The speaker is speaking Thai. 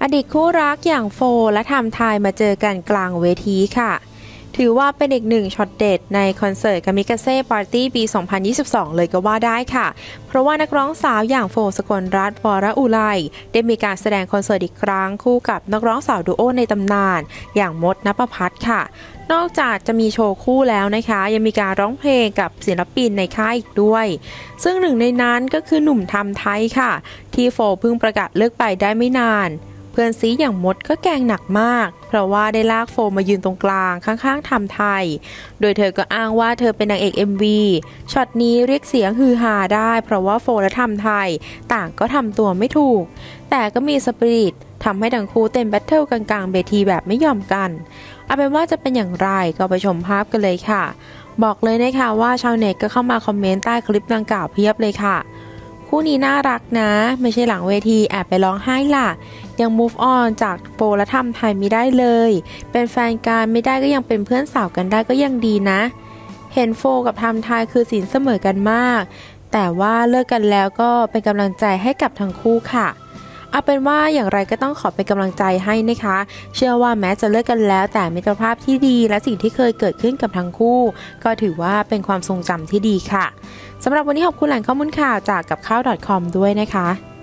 อดีตคู่รักอย่างโฟและไทม์ไทยมาเจอกันกลางเวทีค่ะถือว่าเป็นอีกหนึ่งช็อตเด็ดในคอนเสิร์ตกามิกาเซ่ปาร์ตี้ปี 2022 เลยก็ว่าได้ค่ะเพราะว่านักร้องสาวอย่างโฟสกลรัตน์ วรอุไรได้มีการแสดงคอนเสิร์ตอีกครั้งคู่กับนักร้องสาวดูโอในตำนานอย่างมด ณภพัฒน์ค่ะนอกจากจะมีโชว์คู่แล้วนะคะยังมีการร้องเพลงกับศิลปินในค่ายอีกด้วยซึ่งหนึ่งในนั้นก็คือหนุ่มไทม์ไทยค่ะที่โฟเพิ่งประกาศเลิกไปได้ไม่นานเพื่อนซีอย่างมดก็แกล้งหนักมากเพราะว่าได้ลากโฟมายืนตรงกลางข้างๆไทม์ไทยโดยเธอก็อ้างว่าเธอเป็นนางเอก MV ช็อตนี้เรียกเสียงฮือฮาได้เพราะว่าโฟและไทม์ไทยต่างก็ทำตัวไม่ถูกแต่ก็มีสปิริตทำให้ทั้งคู่เต้นแบทเทิลกลางๆเวทีแบบไม่ยอมกันเอาเป็นว่าจะเป็นอย่างไรก็ไปชมภาพกันเลยค่ะบอกเลยนะคะว่าชาวเน็ตก็เข้ามาคอมเมนต์ใต้คลิปดังกล่าวเพียบเลยค่ะคู่นี้น่ารักนะไม่ใช่หลังเวทีแอบไปร้องไห้ล่ะยัง move on จากโฟและไทม์ไทยไม่ได้เลยเป็นแฟนกันไม่ได้ก็ยังเป็นเพื่อนสาวกันได้ก็ยังดีนะเห็นโฟกับไทม์ไทยคือสินเสมอกันมากแต่ว่าเลิกกันแล้วก็เป็นกำลังใจให้กับทั้งคู่ค่ะเอาเป็นว่าอย่างไรก็ต้องขอเป็นกำลังใจให้นะคะเชื่อว่าแม้จะเลิกกันแล้วแต่มิตรภาพที่ดีและสิ่งที่เคยเกิดขึ้นกับทั้งคู่ก็ถือว่าเป็นความทรงจำที่ดีค่ะสำหรับวันนี้ขอบคุณแหล่งข้อมูลข่าวจากกับข้าว .com ด้วยนะคะ